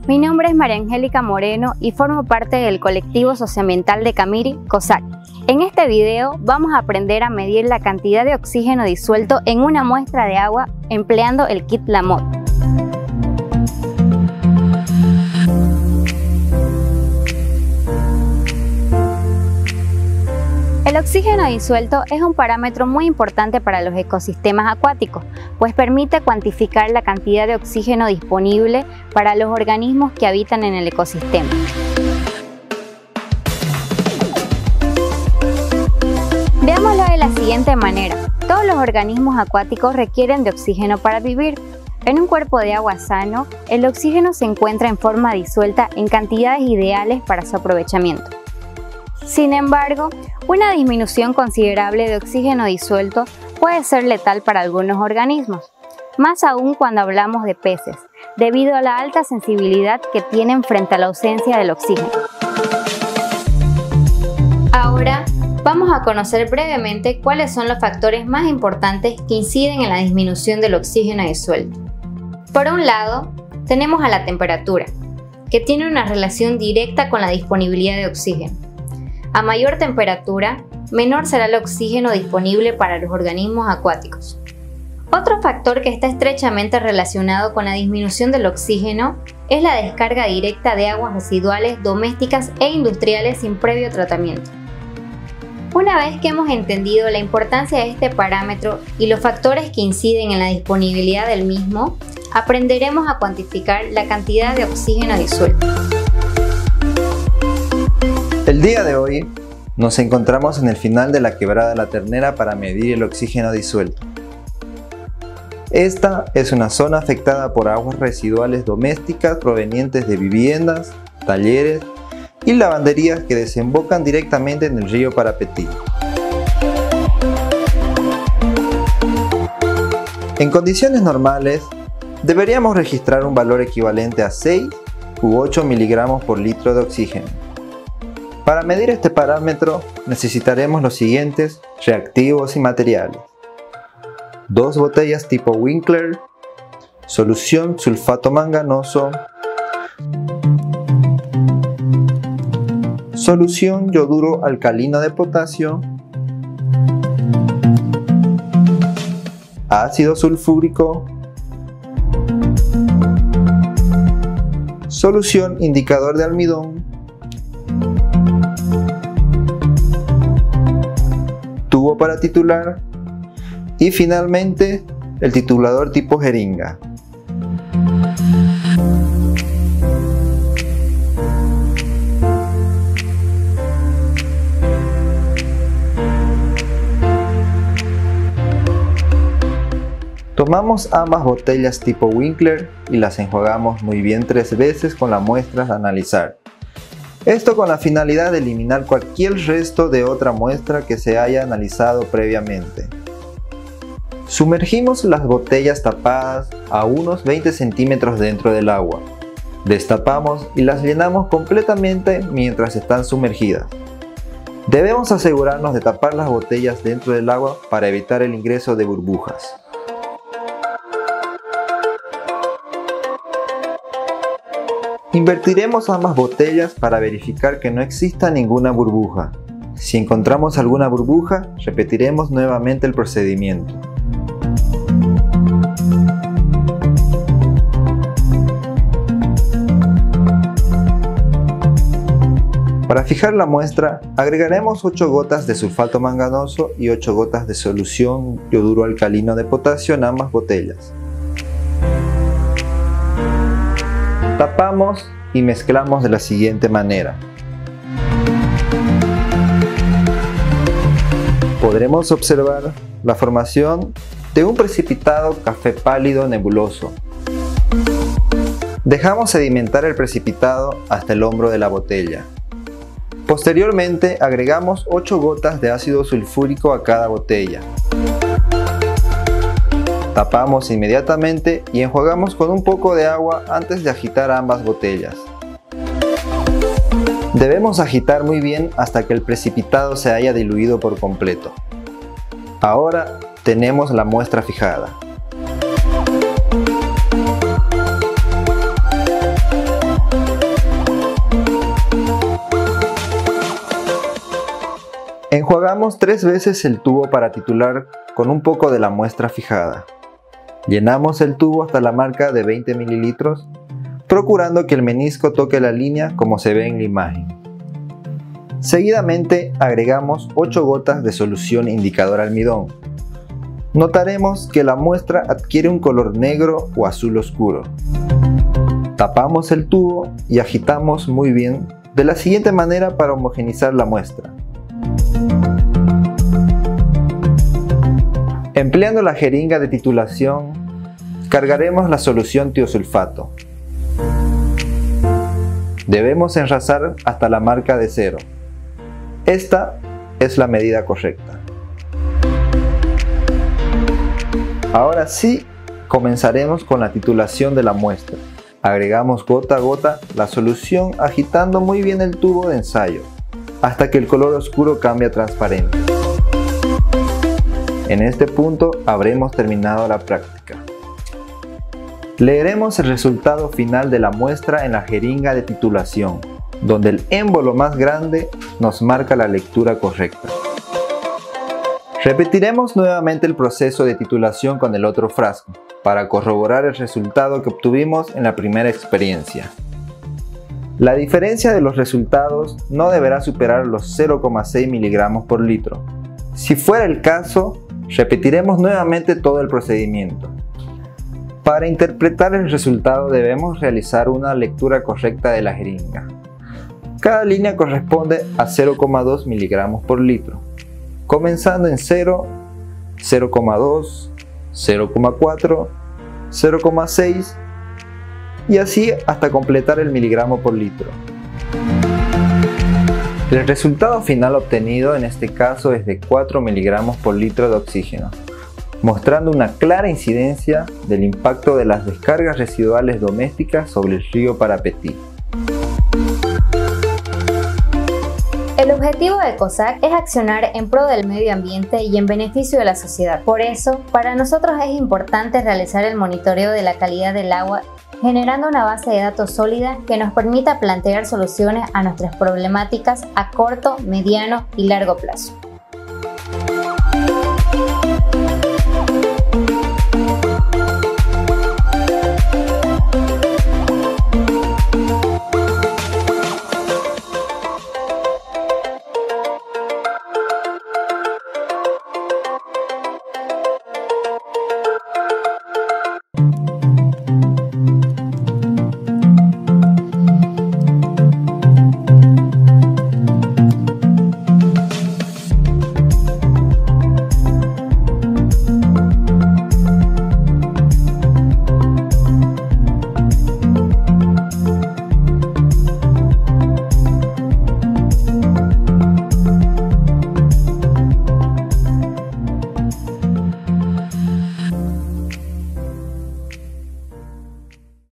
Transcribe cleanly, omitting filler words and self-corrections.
Mi nombre es María Angélica Moreno y formo parte del colectivo socioambiental de Camiri, COSAC. En este video vamos a aprender a medir la cantidad de oxígeno disuelto en una muestra de agua empleando el kit Lamotte. El oxígeno disuelto es un parámetro muy importante para los ecosistemas acuáticos, pues permite cuantificar la cantidad de oxígeno disponible para los organismos que habitan en el ecosistema. Veámoslo de la siguiente manera. Todos los organismos acuáticos requieren de oxígeno para vivir. En un cuerpo de agua sano, el oxígeno se encuentra en forma disuelta en cantidades ideales para su aprovechamiento. Sin embargo, una disminución considerable de oxígeno disuelto puede ser letal para algunos organismos, más aún cuando hablamos de peces, debido a la alta sensibilidad que tienen frente a la ausencia del oxígeno. Ahora, vamos a conocer brevemente cuáles son los factores más importantes que inciden en la disminución del oxígeno disuelto. Por un lado, tenemos a la temperatura, que tiene una relación directa con la disponibilidad de oxígeno. A mayor temperatura, menor será el oxígeno disponible para los organismos acuáticos. Otro factor que está estrechamente relacionado con la disminución del oxígeno es la descarga directa de aguas residuales domésticas e industriales sin previo tratamiento. Una vez que hemos entendido la importancia de este parámetro y los factores que inciden en la disponibilidad del mismo, aprenderemos a cuantificar la cantidad de oxígeno disuelto. El día de hoy nos encontramos en el final de la Quebrada La Ternera para medir el oxígeno disuelto. Esta es una zona afectada por aguas residuales domésticas provenientes de viviendas, talleres y lavanderías que desembocan directamente en el río Parapetí. En condiciones normales, deberíamos registrar un valor equivalente a 6 u 8 miligramos por litro de oxígeno. Para medir este parámetro necesitaremos los siguientes reactivos y materiales: 2 botellas tipo Winkler, solución sulfato manganoso, solución yoduro alcalino de potasio, ácido sulfúrico, solución indicador de almidón, tubo para titular y finalmente el titulador tipo jeringa. Tomamos ambas botellas tipo Winkler y las enjuagamos muy bien 3 veces con la muestra a analizar. Esto con la finalidad de eliminar cualquier resto de otra muestra que se haya analizado previamente. Sumergimos las botellas tapadas a unos 20 centímetros dentro del agua. Destapamos y las llenamos completamente mientras están sumergidas. Debemos asegurarnos de tapar las botellas dentro del agua para evitar el ingreso de burbujas. Invertiremos ambas botellas para verificar que no exista ninguna burbuja. Si encontramos alguna burbuja, repetiremos nuevamente el procedimiento. Para fijar la muestra, agregaremos 8 gotas de sulfato manganoso y 8 gotas de solución yoduro alcalino de potasio en ambas botellas. Tapamos y mezclamos de la siguiente manera. Podremos observar la formación de un precipitado café pálido nebuloso. Dejamos sedimentar el precipitado hasta el hombro de la botella. Posteriormente agregamos 8 gotas de ácido sulfúrico a cada botella. Tapamos inmediatamente y enjuagamos con un poco de agua antes de agitar ambas botellas. Debemos agitar muy bien hasta que el precipitado se haya diluido por completo. Ahora tenemos la muestra fijada. Enjuagamos 3 veces el tubo para titular con un poco de la muestra fijada. Llenamos el tubo hasta la marca de 20 mililitros, procurando que el menisco toque la línea como se ve en la imagen. Seguidamente agregamos 8 gotas de solución indicador almidón. Notaremos que la muestra adquiere un color negro o azul oscuro. Tapamos el tubo y agitamos muy bien de la siguiente manera para homogeneizar la muestra. Empleando la jeringa de titulación, cargaremos la solución tiosulfato. Debemos enrasar hasta la marca de 0. Esta es la medida correcta. Ahora sí, comenzaremos con la titulación de la muestra. Agregamos gota a gota la solución agitando muy bien el tubo de ensayo, hasta que el color oscuro cambie a transparente. En este punto habremos terminado la práctica. Leeremos el resultado final de la muestra en la jeringa de titulación, donde el émbolo más grande nos marca la lectura correcta. Repetiremos nuevamente el proceso de titulación con el otro frasco, para corroborar el resultado que obtuvimos en la primera experiencia. La diferencia de los resultados no deberá superar los 0,6 miligramos por litro. Si fuera el caso, repetiremos nuevamente todo el procedimiento. Para interpretar el resultado debemos realizar una lectura correcta de la jeringa. Cada línea corresponde a 0,2 miligramos por litro, comenzando en 0, 0,2, 0,4, 0,6 y así hasta completar el miligramo por litro. El resultado final obtenido en este caso es de 4 miligramos por litro de oxígeno, mostrando una clara incidencia del impacto de las descargas residuales domésticas sobre el río Parapetí. El objetivo de ECOSAC es accionar en pro del medio ambiente y en beneficio de la sociedad. Por eso, para nosotros es importante realizar el monitoreo de la calidad del agua, generando una base de datos sólida que nos permita plantear soluciones a nuestras problemáticas a corto, mediano y largo plazo.